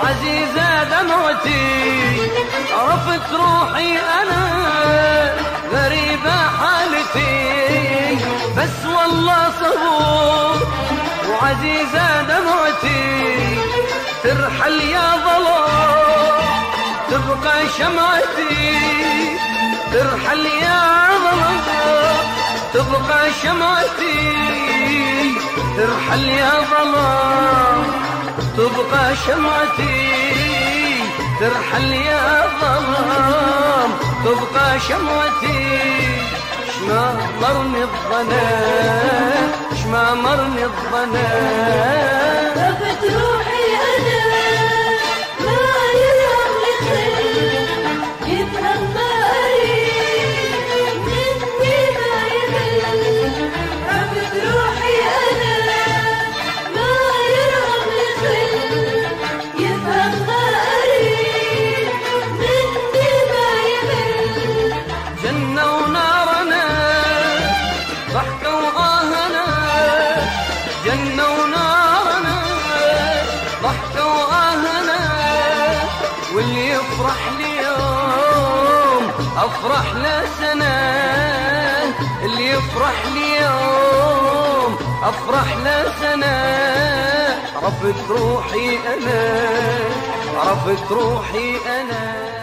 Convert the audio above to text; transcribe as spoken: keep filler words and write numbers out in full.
وعزيزة دمعتي، عرفت روحي أنا غريبة حالتي، بس والله صبور وعزيزة دمعتي، ترحل يا ظلام تبقى شمعتي، ترحل يا ظلام تبقى شمعتي، ترحل يا ظلام تبقى شمعتي، ترحل يا ظلام تبقى شمعتي. شما مرني الظنا شما مرني الظنا، رفت روحي أنا ما يرهم لخير، يفهم ما أريد مني ما يمل. رفت روحي أنا ما يرهم لخير، يفهم ما أريد مني ما يمل. جنة ونارنا ضحكة وآهنا، جنة ونارنا ضحكة وآهنا، واللي يفرح اليوم أفرح له سنة، اللي يفرح اليوم أفرح له سنة. عرفت روحي أنا عرفت روحي أنا